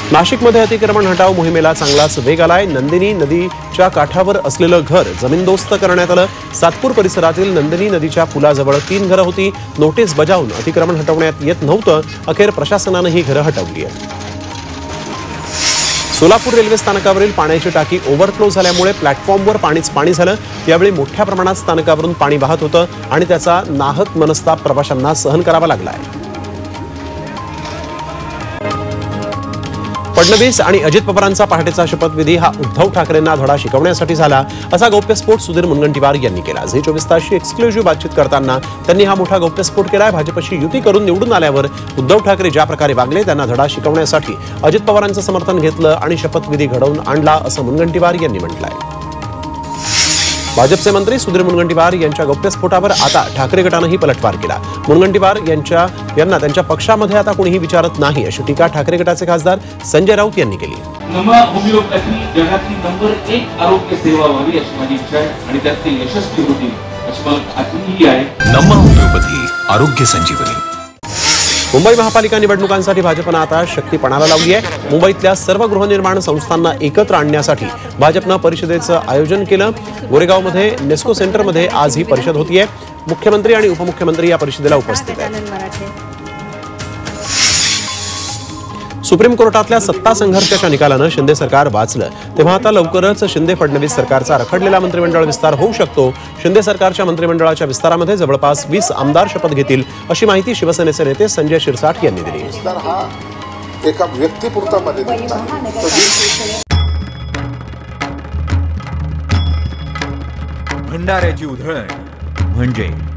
नाशिकमध्ये अतिक्रमण हटाव मोहिमेला चांगलाच वेग आलाय। नंदिनी नदीच्या काठावर असलेलं घर जमीनदोस्त करण्यात आलं। सातपूर परिसरातील नंदिनी नदीच्या पुलाजवळ 3 घरं होती। नोटीस बजावून अतिक्रमण हटवण्यात येत नव्हतं। अखेर प्रशासनानं ही घरं हटवली आहेत। सोलापूर रेल्वे स्थानकावरील पाण्याची टाकी ओव्हरफ्लो झाल्यामुळे प्लॅटफॉर्मवर पाणी झालं। यावेळी मोठ्या प्रमाणात स्थानकावरून पाणी वाहत होतं आणि त्याचा नाहक मनस्ताप प्रवाशांना सहन करावा लागलाय। फडणवीस आणि अजित पवारांचा पहाटेचा शपथविधी हा उद्धव ठाकरेंना धडा शिकवण्यासाठी झाला, असा गौप्यस्फोट सुधीर मुनगंटीवार यांनी केला। झी 24 तासशी एक्सक्लुझिव्ह बातचीत करताना त्यांनी हा मोठा गौप्यस्फोट केलाय। भाजपशी युती करून निवडून आल्यावर उद्धव ठाकरे ज्या प्रकारे वागले त्यांना धडा शिकवण्यासाठी अजित पवारांचं समर्थन घेतलं आणि शपथविधी घडवून आणला, असं मुनगंटीवार यांनी म्हटलंय। भाजपचे मंत्री सुधीर मुनगंटीवार यांच्या गौप्यस्फोटावर आता ठाकरे गटानंही पलटवार केला। मुनगंटीवार यांना त्यांच्या पक्षामध्ये आता कोणीही विचारत नाही, अशी टीका ठाकरे गटाचे खासदार संजय राऊत यांनी केली। नमा होमिओपॅथी जगातली नंबर 1 आरोग्य सेवा व्हावी अशी माझी इच्छा आहे आणि त्यात ते यशस्वी होतील अशी मला खात्री आहे। नमा होमिओपॅथी आरोग्य संजीवनी। मुंबई महापालिका निवडणुकांसाठी भाजपनं आता शक्ती पणाला लावली आहे। मुंबईतल्या सर्व गृहनिर्माण संस्थांना एकत्र आणण्यासाठी भाजपनं परिषदेचं आयोजन केलं। गोरेगावमध्ये नेस्को सेंटरमध्ये आज ही परिषद होतीये। मुख्यमंत्री आणि उपमुख्यमंत्री या परिषदेला उपस्थित आहेत। सुप्रीम कोर्टातल्या सत्ता संघर्षाच्या निकालानं शिंदे सरकार वाचलं, तेव्हा आता लवकरच शिंदे फडणवीस सरकारचा रखडलेला मंत्रिमंडळ विस्तार होऊ शकतो। शिंदे सरकारच्या मंत्रिमंडळाच्या विस्तारामध्ये जवळपास 20 आमदार शपथ घेतील, अशी माहिती शिवसेनेचे नेते संजय शिरसाट यांनी दिली। विस्तार हा एका व्यक्तिपुरता मर्यादित नाही। भंडाऱ्याची उधळण म्हणजे